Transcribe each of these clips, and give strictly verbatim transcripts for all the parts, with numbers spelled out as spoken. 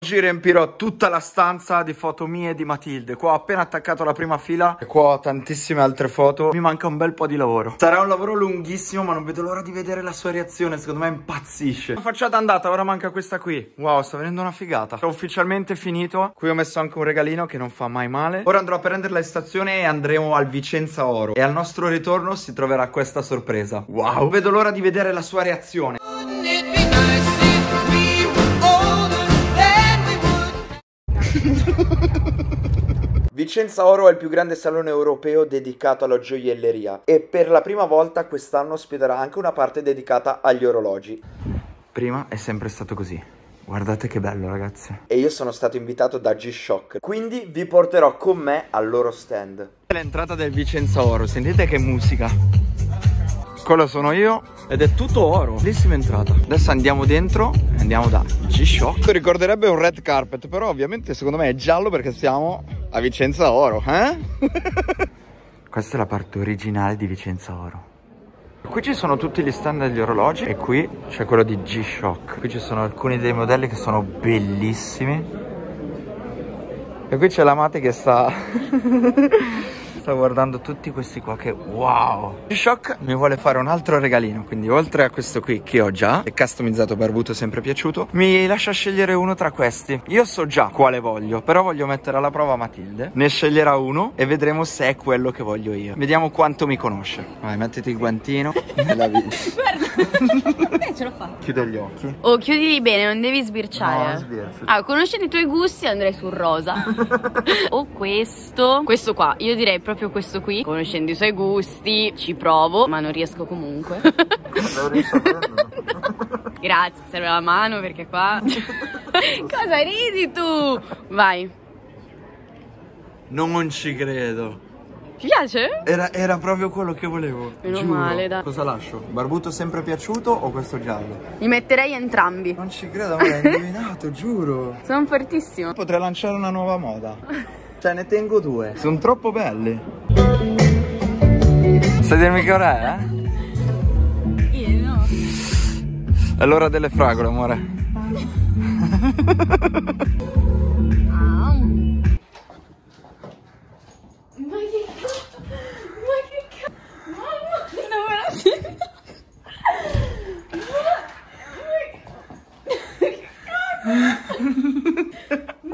Oggi riempirò tutta la stanza di foto mie e di Matilde. Qua ho appena attaccato la prima fila e qua ho tantissime altre foto. Mi manca un bel po' di lavoro. Sarà un lavoro lunghissimo, ma non vedo l'ora di vedere la sua reazione. Secondo me impazzisce. La facciata andata, ora manca questa qui. Wow, sta venendo una figata. Ho ufficialmente finito. Qui ho messo anche un regalino che non fa mai male. Ora andrò a prenderla in stazione e andremo al Vicenza Oro. E al nostro ritorno si troverà questa sorpresa. Wow, vedo l'ora di vedere la sua reazione. Vicenza Oro è il più grande salone europeo dedicato alla gioielleria e per la prima volta quest'anno ospiterà anche una parte dedicata agli orologi. Prima è sempre stato così. Guardate che bello, ragazzi. E io sono stato invitato da G-Shock, quindi vi porterò con me al loro stand. L'entrata del Vicenza Oro, sentite che musica. Quello sono io ed è tutto oro. Bellissima entrata. Adesso andiamo dentro e andiamo da G-Shock. Ricorderebbe un red carpet, però ovviamente secondo me è giallo perché siamo a Vicenza Oro, eh? Questa è la parte originale di Vicenza Oro. Qui ci sono tutti gli stand degli orologi e qui c'è quello di G-Shock. Qui ci sono alcuni dei modelli che sono bellissimi. E qui c'è la Mate che sta... sta guardando tutti questi qua che wow. G-Shock mi vuole fare un altro regalino, quindi oltre a questo qui che ho già, è customizzato barbuto, sempre piaciuto, mi lascia scegliere uno tra questi. Io so già quale voglio, però voglio mettere alla prova Matilde. Ne sceglierà uno e vedremo se è quello che voglio io. Vediamo quanto mi conosce. Vai, mettiti il guantino. Guarda, eh, ce l'ho fatta. Chiude gli occhi. Oh, chiudili bene, non devi sbirciare. No, sbircio. Ah, conoscendo i tuoi gusti andrei sul rosa. O questo. Questo qua, io direi proprio questo qui. Conoscendo i suoi gusti ci provo, ma non riesco comunque. Grazie, serve la mano perché qua... Cosa ridi tu? Vai. Non ci credo. Ti piace? Era, era proprio quello che volevo. Meno giuro. male, dai. Cosa lascio? Barbuto sempre piaciuto o questo giallo? Li metterei entrambi. Non ci credo, ma l'hai indovinato, giuro. Sono fortissimo. Potrei lanciare una nuova moda. Cioè, ne tengo due. Sono troppo belli. Sai dirmi che ora è? Eh? Io no. È l'ora delle fragole, amore. Ah. Ma che cazzo? Ma che cazzo? Mamma, non me la sento. Ma che cazzo? Ma...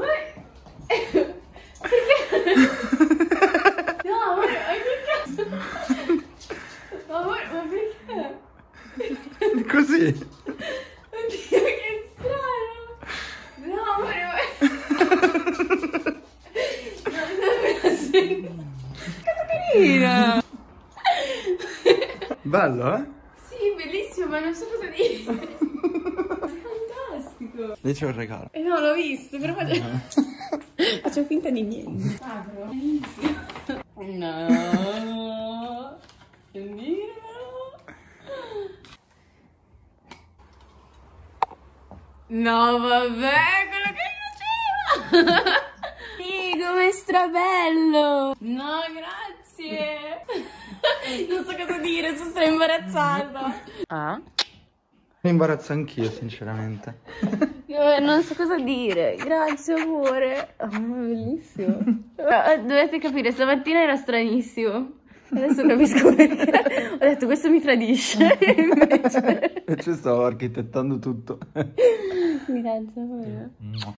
No, amore, ma che cazzo? Amore, ma perché? Così. Oddio, che strano. No, amore, ma... No, non me la sento. Cosa carina. Bello, eh? Sì, bellissimo, ma non so cosa dire. Fantastico. Lì c'è un regalo. Eh no, l'ho visto, però faccio... faccio finta di niente. Apro. No. Non dirmelo. No, vabbè, quello che mi piaceva. Sì, come strabello. No, grazie. Non so cosa dire, sono imbarazzata. Ah? Mi imbarazzo anch'io, sinceramente. Eh, non so cosa dire. Grazie, amore. Oh, bellissimo. Eh, Dovete capire, stamattina era stranissimo. Adesso capisco perché. Ho detto, questo mi tradisce. Invece... E ci stavo architettando tutto. Grazie, amore.